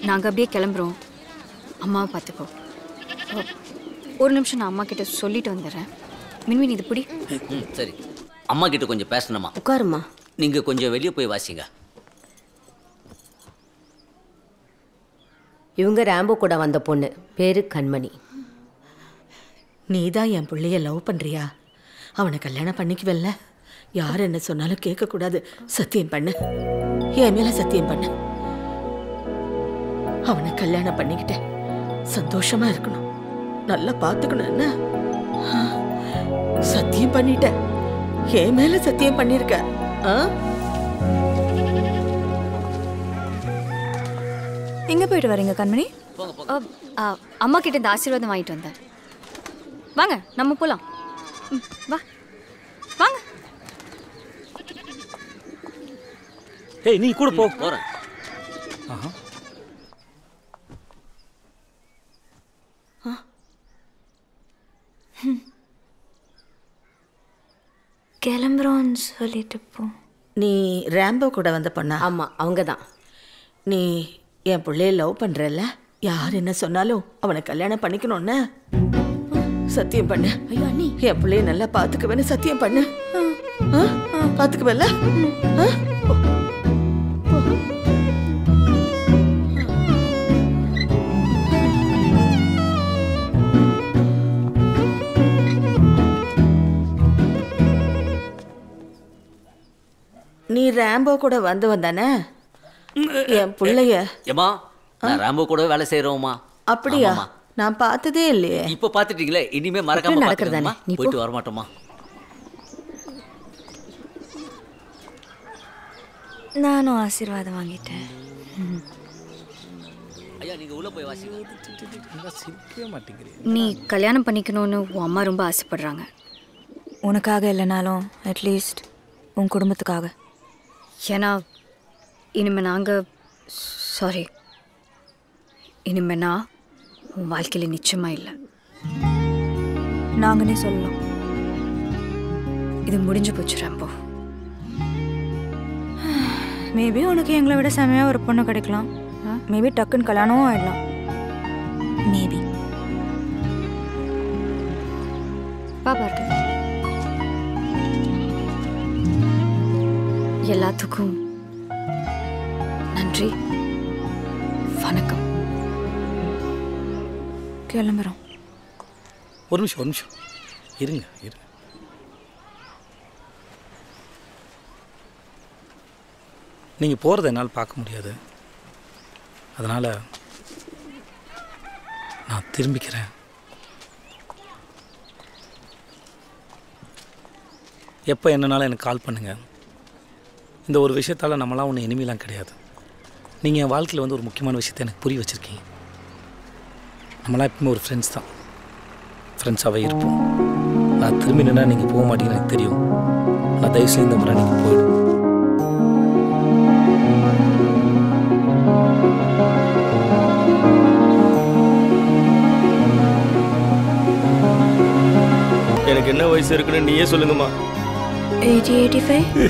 நாங்கள் அப்படியே கிளம்புறோம். அம்மாவை பார்த்துக்கோ. ஒரு நிமிஷம் நான் அம்மா கிட்ட சொல்லிட்டு வந்துடுறேன். மின்மின் இது பிடி. சரி, அம்மா கிட்ட கொஞ்சம் பேசணுமா? உட்காருமா. நீங்கள் கொஞ்சம் வெளியே போய் வாசிங்க. இவங்க ராம்போ கூட வந்த பொண்ணு, பேரு கண்மணி. நீ தான் என் பிள்ளைய லவ் பண்ணுறியா? அவனை கல்யாணம் பண்ணிக்குவல்ல? யார் என்ன சொன்னாலும் கேட்கக்கூடாது. சத்தியம் பண்ணு, என் மேல சத்தியம் பண்ணு. அவனை கல்யாணம் பண்ணிக்கிட்டேன், சந்தோஷமா இருக்கணும், நல்லா பார்த்துக்கணும். என்ன சத்தியம் பண்ணிட்ட? என் மேல சத்தியம் பண்ணிருக்க? எங்க போயிட்டு வரீங்க கண்மணி? அம்மா கிட்ட இந்த ஆசீர்வாதம் வாங்கிட்டு வந்தேன். வாங்க நம்ம போலாம். வா வாங்க. ஏய் நீ கூட போ. போறேன். கிளம்புறோன்னு சொல்லிட்டு போ. நீ ராம்போ கூட வந்த பொண்ணா? ஆமா, அவங்க தான். நீ என் பிள்ளைய லவ் பண்றல்ல? யார் என்ன சொன்னாலும் அவனை கல்யாணம் பண்ணிக்கணும்னு சத்தியம் பண்ணு. ஐயோ அண்ணி, என் பிள்ளைய நல்லா பாத்துக்குவேன்னு சத்தியம் பண்ணு. பாத்துக்குவல்ல? நீ ராம்போ கூட வந்தவன் தானே? என் பிள்ளைய ஏமா, நான் ராம்போ கூட வேலை செய்யறோமா? அப்படியா? நான் பார்த்ததே இல்லையே. இப்ப பாத்துட்டீங்களே, இனிமே மறக்காம நடக்கிறதா? போயிட்டு வர மாட்டோமா? நானும் ஆசீர்வாதம் வாங்கிட்டேன். ஐயா நீங்க உள்ள போய் வாசிங்க. நீ கல்யாணம் பண்ணிக்கணும்னு உன் அம்மா ரொம்ப ஆசைப்படுறாங்க. உனக்காக இல்லைனாலும் அட்லீஸ்ட் உன் குடும்பத்துக்காக. ஏன்னா இனிமே நாங்கள் இனிமே நான் உன் வாழ்க்கையில் நிச்சயமாக இல்லை. நாங்கன்னே சொல்லலாம். இது முடிஞ்சு போச்சு ராம்போ. மேபி உனக்கு எங்களை விட செமையாக ஒரு பொண்ணு கிடைக்கலாம். மேபி டக்குன்னு கல்யாணமும் ஆயிடலாம். மேபி பாப்பா இருக்கு. எல்லாத்துக்கும் நன்றி, வணக்கம். கிளம்புறோம். ஒரு நிமிஷம் இருங்க. நீங்கள் போகிறத என்னால் பார்க்க முடியாது, அதனால் நான் திரும்பிக்கிறேன். எப்போ என்னன்னாலும் எனக்கு கால் பண்ணுங்கள். இந்த ஒரு விஷயத்தால் நம்மளாம் ஒன்று இனிமேலாம் கிடையாது. நீங்கள் என் வாழ்க்கையில் வந்து ஒரு முக்கியமான விஷயத்தை எனக்கு புரிய வச்சுருக்கீங்க. நம்மளாம் எப்பவுமே ஒரு ஃப்ரெண்ட்ஸ் தான், ஃப்ரெண்ட்ஸாகவே இருப்போம். நான் திரும்பினா நீங்கள் போக மாட்டீங்கன்னு எனக்கு தெரியும். நான் தயவு செய்து இந்த முறை நீங்கள் போயிடும். எனக்கு என்ன வயசு இருக்குன்னு நீயே சொல்லுங்கம்மா. 80-85.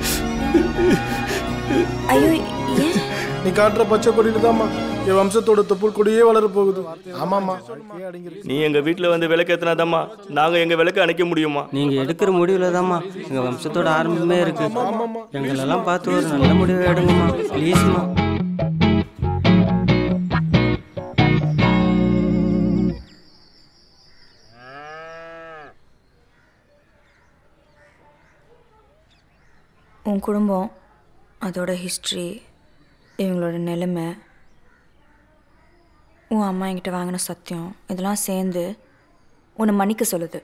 ஐயோ, நீ காட்டுற பச்சை கொடியில தான்மா என் வம்சத்தோட தொப்புள் கொடியே வளர போகுது. ஆமாம்மா, நீ எங்க வீட்டுல வந்து விளக்கேத்தினாதாம்மா நாங்க எங்க விளக்கு அணைக்க முடியுமா? நீங்க எடுக்கிற முடிவுல தான்மா எங்க வம்சத்தோட ஆரம்பமே இருக்கு. எங்களெல்லாம் பார்த்து ஒரு நல்ல முடிவு எடுங்கம்மா, ப்ளீஸ்மா. உன் குடும்பம், அதோட ஹிஸ்ட்ரி, இவங்களோட நிலைமை, உன் அம்மா என்கிட்ட வாங்கின சத்தியம், இதெல்லாம் சேர்ந்து உன்னை மன்னிக்க சொல்லுது.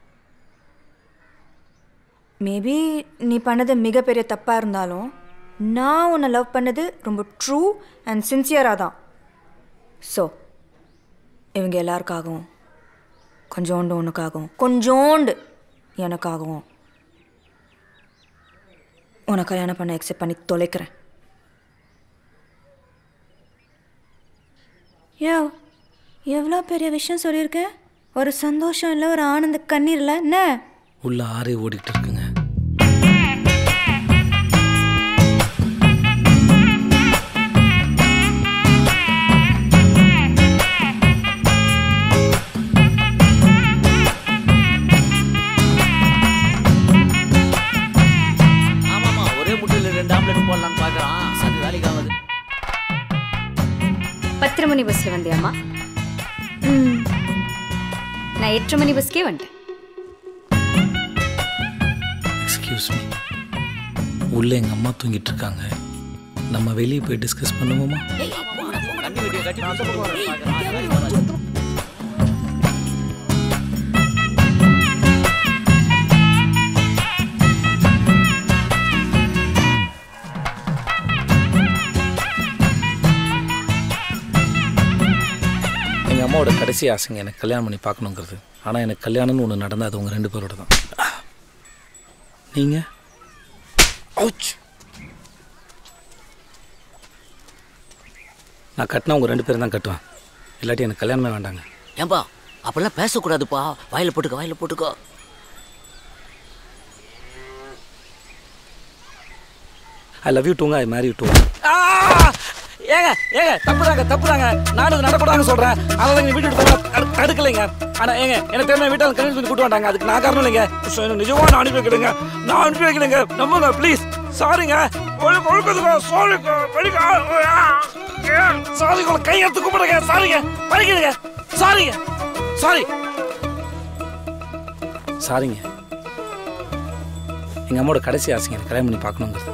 மேபி நீ பண்ணது மிகப்பெரிய தப்பாக இருந்தாலும் நான் உன்னை லவ் பண்ணது ரொம்ப ட்ரூ அண்ட் சின்சியராக தான். ஸோ இவங்க எல்லாருக்காகவும், கொஞ்சோண்டு உனக்காகவும், கொஞ்சோண்டு எனக்காகவும் உன்னை கல்யாணம் பண்ண எக்ஸெப்ட் பண்ணி தொலைக்கிறேன். எவ்வளோ பெரிய விஷயம் சொல்லியிருக்கேன். ஒரு சந்தோஷம் இல்லை, ஒரு ஆனந்த கண்ணீர் இல்லை, என்ன உள்ள ஆறே ஓடிக்கிட்டு இருக்குங்க. எத்தனை மணி பஸ்ல வந்தியாம்மா? நான் 8:30 மணி பஸ்க்கே வந்துட்டேன். எக்ஸ்கியூஸ் மீ, உள்ள எங்க அம்மா தூங்கிட்டு இருக்காங்க. நம்ம வெளியே போய் டிஸ்கஸ் பண்ணுவோமா? எங்கள் அம்மாவோட கடைசி ஆசைங்க எனக்கு கல்யாணம் பண்ணி பார்க்கணுங்கிறது. ஆனால் எனக்கு கல்யாணம்னு ஒன்று நடந்தால் அது உங்கள் 2 பேரோட தான். நீங்கள் நான் கட்டினா உங்கள் 2 பேரும் தான் கட்டுவேன். இல்லாட்டி எனக்கு கல்யாணமே வேண்டாங்க. ஏன்பா அப்படிலாம் பேசக்கூடாதுப்பா. வாயில போட்டுக்கோ. ஐ லவ் யூ டூங்க, ஐ மேரி யூ டூ. ஏங்க தப்புறாங்க. நானும் நடக்கூடாதுன்னு சொல்கிறேன். அதனால நீங்கள் வீட்டு தடுக்கலைங்க. ஆனால் ஏங்க எனக்கு தெரிஞ்ச வீட்டால் கன்வின்ஸ் பண்ணி கூட்டு வந்தாங்க. அதுக்கு நான் காரணம் இல்லைங்க. நிஜமாக நான் அனுப்பி வைக்கிறேங்க. நம்புங்க ப்ளீஸ். சாரிங்க. சாரி உங்களை கை எடுத்து கூப்பிடுங்க. சாரிங்க. படிக்கிறீங்க. சாரிங்க. எங்கள் அம்மாவோட கடைசி ஆசைங்க எனக்கு கல்யாணம் பண்ணி பார்க்கணுங்கிறது.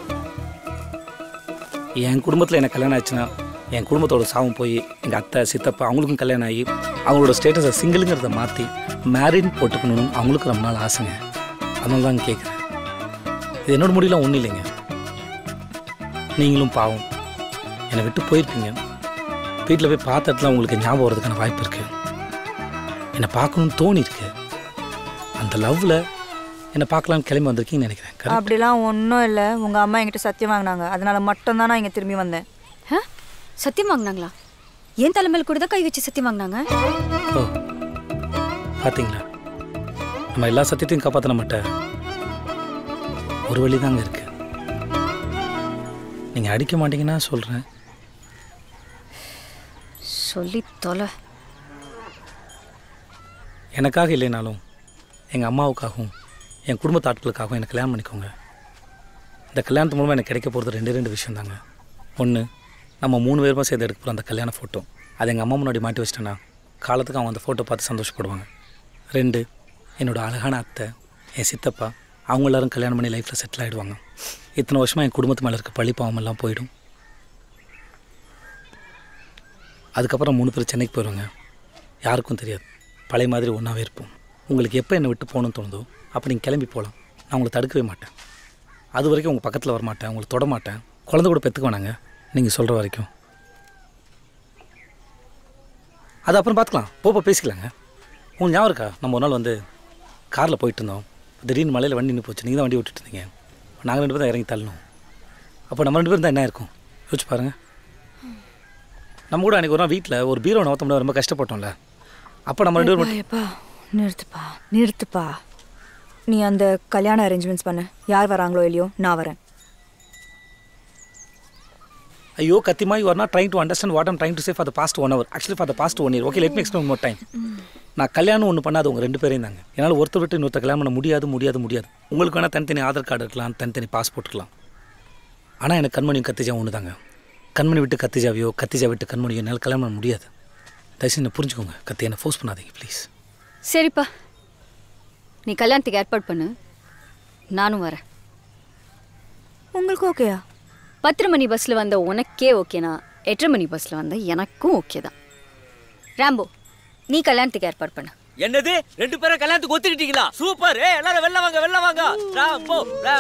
என் குடும்பத்தில் எனக்கு கல்யாணம் ஆச்சுன்னா என் குடும்பத்தோட சாவும் போய் எங்கள் அத்தை சித்தப்பா அவங்களுக்கும் கல்யாணம் ஆகி அவங்களோட ஸ்டேட்டஸை சிங்கிளுங்கிறத மாற்றி மேரின்னு போட்டுக்கணும்னு அவங்களுக்கு ரொம்ப நாள் ஆசைங்க. அதனால தான் கேட்குறேன். இது என்னோட முடியலாம் ஒன்றும் இல்லைங்க. நீங்களும் பாவம் என்னை விட்டு போயிருப்பீங்க. வீட்டில் போய் பார்த்த இடத்துல உங்களுக்கு ஞாபகம் வர்றதுக்கான வாய்ப்பு இருக்குது. என்னை பார்க்கணுன்னு தோணிருக்கு. அந்த லவ்வில் என்னை பார்க்கலான்னு கிளம்பி வந்திருக்கீங்கன்னு நினைக்கிறேன். அப்படிலாம் ஒன்றும் இல்லை. உங்கள் அம்மா என்கிட்ட சத்தியம் வாங்கினாங்க. அதனால மட்டும்தான் நான் இங்கே திரும்பி வந்தேன். சத்தியம் வாங்கினாங்களா? என் தலைமையில் கூட தான் கை வச்சு சத்தியம் வாங்கினாங்க. ஓ பார்த்தீங்களா, நம்ம எல்லா சத்தியத்தையும் காப்பாற்ற மாட்டேன். ஒரு வழி தாங்க இருக்கு. நீங்கள் அடிக்க மாட்டீங்கன்னா சொல்கிறேன். சொல்லி தொலை. எனக்காக இல்லைனாலும் எங்கள் அம்மாவுக்காகவும் என் குடும்பத்து ஆட்களுக்காகவும் எனக்கு கல்யாணம் பண்ணிக்கோங்க. இந்த கல்யாணத்து மூலமாக எனக்கு கிடைக்க போகிறது 2 விஷயம் தாங்க. ஒன்று, நம்ம 3 பேருமா சேர்ந்து எடுக்க போகிற அந்த கல்யாண ஃபோட்டோ. அதை எங்கள் அம்மா முன்னாடி மாட்டி வச்சிட்டேன்னா காலத்துக்கு அவங்க அந்த ஃபோட்டோ பார்த்து சந்தோஷப்படுவாங்க. 2, என்னோடய அழகான அத்தை, என் சித்தப்பா அவங்க எல்லோரும் கல்யாணம் பண்ணி லைஃப்பில் செட்டில் ஆகிடுவாங்க. இத்தனை வருஷமாக என் குடும்பத்து மேலே இருக்க பழி பாவம் எல்லாம் போயிடும். அதுக்கப்புறம் 3 பேர் சென்னைக்கு போயிடுவாங்க. யாருக்கும் தெரியாது. பழைய மாதிரி ஒன்றாவே இருப்போம். உங்களுக்கு எப்போ என்னை விட்டு போகணும்னு தோணுதோ அப்போ நீங்கள் கிளம்பி போகலாம். நான் உங்களை தடுக்கவே மாட்டேன். அது வரைக்கும் உங்கள் பக்கத்தில் வரமாட்டேன். உங்களை தொட மாட்டேன். குழந்தை கூட பெற்றுக்க வேணாங்க நீங்கள் சொல்கிற வரைக்கும். அது அப்புறம் பார்த்துக்கலாம். போப்போ பேசிக்கலாங்க. உங்களுக்கு ஞாபகம் இருக்கா, நம்ம ஒரு நாள் வந்து காரில் போயிட்டு இருந்தோம். திடீர்னு மலையில் வண்டி நின்று போச்சு. நீங்கள் தான் வண்டி விட்டுட்டு இருந்தீங்க. நாங்கள் 2 பேரும் தான் இறங்கி தள்ளணும். அப்போ நம்ம 2 பேரும் தான் என்ன இருக்கும் யோசிச்சு பாருங்கள். நம்ம கூட அன்றைக்கி ஒரு நாள் வீட்டில் ஒரு பீரோ நோத்த முடியாது ரொம்ப கஷ்டப்பட்டோம்ல. அப்போ நம்ம 2 பேரும் நிறுத்துப்பா. நீ அந்த கல்யாண அரேஞ்ச்மெண்ட்ஸ் பண்ண. யார் வராங்களோ இல்லையோ நான் வரேன். ஐயோ கத்திமா, you are not trying to understand what I'm trying to say for the past 1 hour. Actually for the past 1 year. Okay, let me explain more time. நான் கல்யாணம் ஒன்று பண்ணாது உங்கள் 2 பேரையும் தாங்க. என்னால் ஒருத்தர் விட்டு இன்னொருத்தர் கல்யாணம் பண்ண முடியாது. உங்களுக்கு வேணால் தனித்தனி ஆதார் கார்டு இருக்கலாம், தனித்தனி பாஸ்போர்ட் இருக்கலாம். ஆனால் எனக்கு கண்மணியும் கத்திஜாவும் ஒன்று தாங்க. கண்மணி விட்டு கத்திஜாவையோ, கத்திஜா விட்டு கண்மணியோ என்னால் கல்யாணம் பண்ண முடியாது. தயவுசெய்து என்ன புரிஞ்சுக்கோங்க. கத்தி என்னை ஃபோர்ஸ் பண்ணாதீங்க ப்ளீஸ். சரிப்பா, நீ கல்யாணத்துக்கு ஏற்பாடு பண்ணு. நானும் வரேன். உங்களுக்கு ஓகேயா? 10 மணி பஸ்ஸில் வந்த உனக்கே ஓகேனா 8 மணி பஸ்ஸில் வந்த எனக்கும் ஓகே தான். ராம்போ, நீ கல்யாணத்துக்கு ஏற்பாடு பண்ணு. என்னது 2 பேரும் கல்யாணத்துக்கு ஒத்துக்கிட்டீங்களா? சூப்பர். எல்லாரும் வெளில வாங்க. ராம்போ.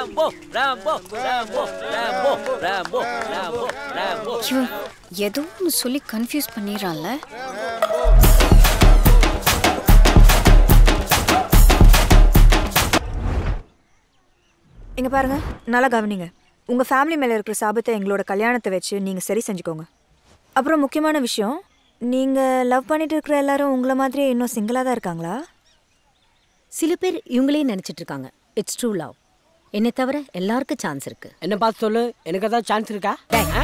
ஏதோ ஒன்று சொல்லி கன்ஃபியூஸ் பண்ணிடுறான்ல. இங்கே பாருங்க, நல்லா கவனிங்க. உங்கள் ஃபேமிலி மேலே இருக்கிற சாபத்தை எங்களோட கல்யாணத்தை வச்சு நீங்கள் சரி செஞ்சுக்கோங்க. அப்புறம் முக்கியமான விஷயம், நீங்கள் லவ் பண்ணிட்டு இருக்கிற எல்லாரும் உங்களை மாதிரியே இன்னும் சிங்கிளாக தான் இருக்காங்களா? சில பேர் இவங்களே நினச்சிட்டு இருக்காங்க. It's true love. என்னை தவிர எல்லாருக்கும் சான்ஸ் இருக்கு. என்ன பார்த்து சொல்லு, எனக்கு ஏதாவது சான்ஸ் இருக்கா?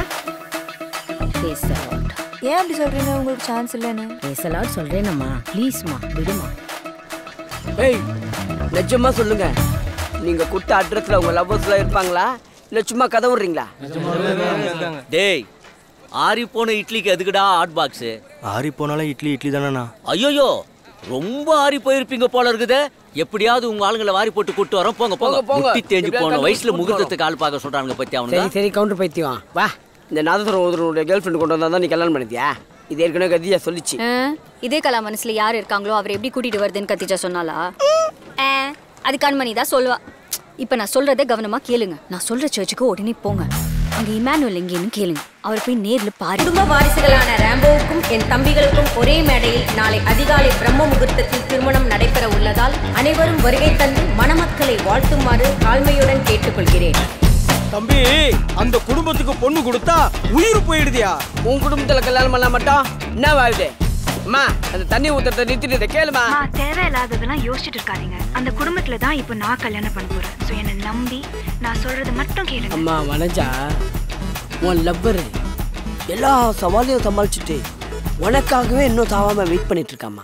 ஏன் அப்படி சொல்கிறீங்க? உங்களுக்கு சான்ஸ் இல்லைன்னு பேசலாம் சொல்கிறேனம்மா. ப்ளீஸ்மா விடுமா. ஏய், நிஜமா சொல்லுங்க, நீங்க கொடுத்த அட்ரஸ்ல உங்க லவ்வர்ஸ்லாம் இருப்பாங்களா இல்ல சும்மா கதை விடுறீங்களா? டேய், ஆறி போன இட்லிக்கு எதுக்குடா ஹாட் பாக்ஸ்? ஆறி போனாலும் இட்லி தானேண்ணா. ஐயோ ரொம்ப ஆறி போயிருப்பீங்க போல இருக்குது. எப்படியாவது உங்க ஆளுங்களை வாரி போட்டு கூட்டு வரோம். போங்க போங்க. முட்டி தேஞ்சு போன வயசுல முகூர்த்தத்துக்கு ஆள் பார்க்க சொல்றாங்க பத்தி அவனுக்கு. சரி கவுண்டர் பைத்தியம். வா, இந்த நாதஸ்வரம் ஒருத்தருடைய கேர்ள் ஃப்ரெண்ட் கொண்டு வந்தா நீ கல்யாணம் பண்ணிட்டியா? இது ஏற்கனவே கத்தியா சொல்லிச்சு. இதே கலா மனசுல யார் இருக்காங்களோ அவர் எப்படி கூட்டிட்டு வருதுன்னு கத்திச்சா சொன்னாலா? அது கண்மணி தான் சொல்லுவா. இப்ப நான் சொல்றதே கவனமா கேளுங்க. நான் சொல்ற சர்ச்சுக்கு உடனே போங்க. அங்க இமானுவல் எங்கேன்னு கேளுங்க. அவர் போய் நேர்ல பாரு. குடும்ப வாரிசுகளான ராம்போவுக்கும் என் தம்பிகளுக்கும் ஒரே மேடையில் நாளை அதிகாலை பிரம்ம முகூர்த்தத்தில் திருமணம் நடைபெற உள்ளதால் அனைவரும் வருகை தந்து மணமக்களை வாழ்த்துமாறு தாழ்மையுடன் கேட்டுக்கொள்கிறேன். தம்பி, அந்த குடும்பத்துக்கு பொண்ணு கொடுத்தா உயிர் போயிடுதியா? உன் குடும்பத்துல கல்யாணம் பண்ண மாட்டோம். என்ன வாழ்வு? அம்மா, அந்த தண்ணி ஊத்துறத நிறுத்திட்டு கேளுமா. தேவையில்லாததெல்லாம் யோசிச்சுட்டு இருக்காதீங்க. அந்த குடும்பத்துல தான் இப்போ நான் கல்யாணம் பண்ண போறேன். ஸோ என்னை நம்பி நான் சொல்றது மட்டும் கேளுங்க. அம்மா வனஜா, உன் லவ்வர் எல்லா சவாலையும் சமாளிச்சுட்டு உனக்காகவே இன்னும் சாவாம வெயிட் பண்ணிட்டு இருக்காம்மா.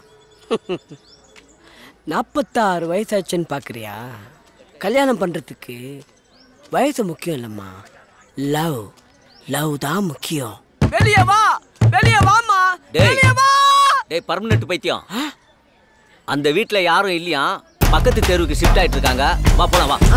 46 வயசாச்சுன்னு பாக்குறியா? கல்யாணம் பண்றதுக்கு வயசு முக்கியம் இல்லம்மா, லவ் தான் முக்கியம். வெளியே வா, வெளியே வாமா, வெளியே வா. டேய் பர்மனன்ட் பைத்தியம், அந்த வீட்ல யாரும் இல்லையா? பக்கத்து தெருவுக்கு ஷிஃப்ட் ஆயிட்டு இருக்காங்க. வா போலாம் வா.